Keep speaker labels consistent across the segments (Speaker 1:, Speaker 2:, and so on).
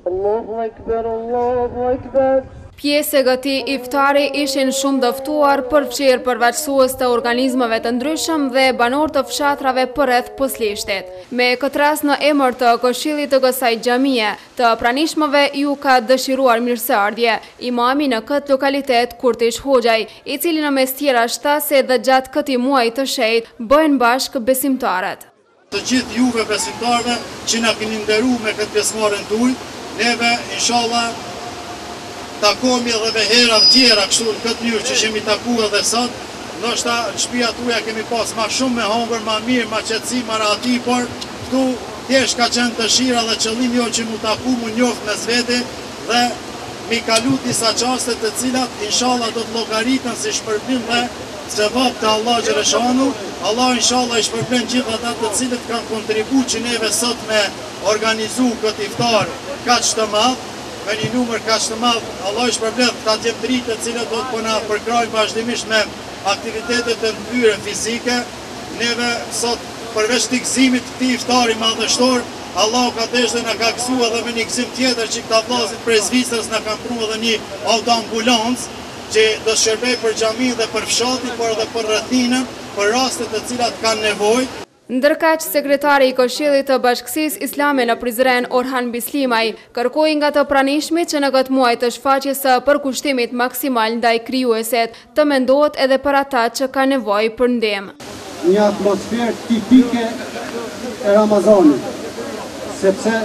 Speaker 1: Allahu Ekber, Allahu Ekber.
Speaker 2: Pjesë e këtij iftari ishin shumë dëftuar përfshirë përveçsues të organizmave të ndryshëm dhe banor të fshatrave përreth Puslishtit. Me këtë rast në emër të Këshillit të kësaj xhamie të pranishmëve ju ka dëshiruar mirëseardhje imami në këtë lokalitet Kurtish Hoxhaj, i cili në mes tjera shta se dhe gjatë këtij muaji të shenjtë bëhen bashkë besimtarët.
Speaker 3: Të gjithë juve besimtarëve që na keni nderuar me këtë pjesëmarrjen tuaj, neve inshallah takomi edhe me hera tjera kështu në këtë mënyrë që jemi takuar edhe sot. Ndoshta në shtëpia tuaja kemi pas ma shumë me hongër, ma mirë, ma qetësi, ma rahati, por këtu thjesht ka qenë dëshira dhe qëllimi jo që mu taku, mu njoft mes vete dhe mi kalu disa qaste të cilat inshallah do të llogaritën si shpërblim dhe sevap të Allah Xheleshanu. Allah inshallah i shpërblen gjithë ata të cilët kanë kontribuar që neve sot me organizu këtë iftar kaq të madh. Me një numër kaq të madh, Allah i shpërblet këta gjemtëritë të cilët do të po na përkrajnë vazhdimisht me aktivitetet të ndryre fizike. Neve sot përveç të gëzimit të këtij iftari madhështor, Allah ka deshur dhe na ka gëzuar edhe me një gëzim tjetër që këta vllazit prej Zvicrës na kanë pruar edhe një autoambulancë që do të shërbejë për xhamin dhe për fshatin, por edhe për rrethinën, për rastet të cilat kanë nevojë.
Speaker 2: Ndërkaq, sekretari i Këshillit të Bashkësisë Islame në Prizren, Orhan Bislimaj, kërkoi nga të pranishmit që në këtë muaj të shfaqjes së përkushtimit maksimal ndaj krijuesit, të mendohet edhe për ata që kanë nevojë për ndihmë.
Speaker 4: Një atmosferë tipike e Ramazanit, sepse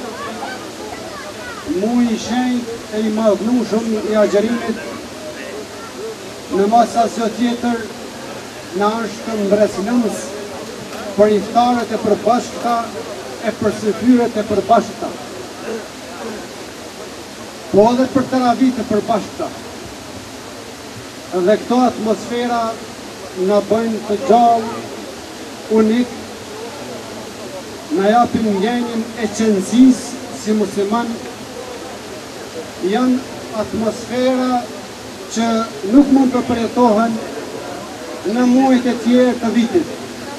Speaker 4: muaji i shenjtë e i madhnueshëm i agjerimit në mas asgjë tjetër na është mbretërues për iftarët e përbashkëta e për syfyret e përbashkëta, po edhe për teravit e përbashkëta. Dhe këto atmosfera në bëjnë të gjallë, unik, në japin ndjenjën e qëndësisë si musliman, janë atmosfera që nuk mund të përjetohen në muajt e tjerë të vitit.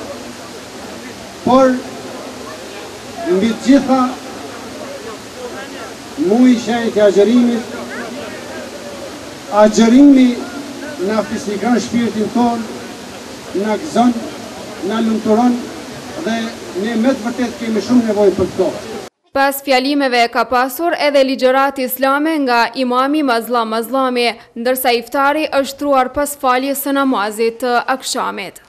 Speaker 4: Por, mbi të gjitha, muaji i shenjtë i agjerimit, agjerimi na fisnikon shpirtin ton, na gëzon, na lumturon dhe ne me të vërtet kemi shumë nevojë për këto.
Speaker 2: Pas fjalimeve ka pasur edhe ligjërati islame nga imami Mazllam Mazllami, ndërsa iftari është truar pas faljes së namazit të akşamit.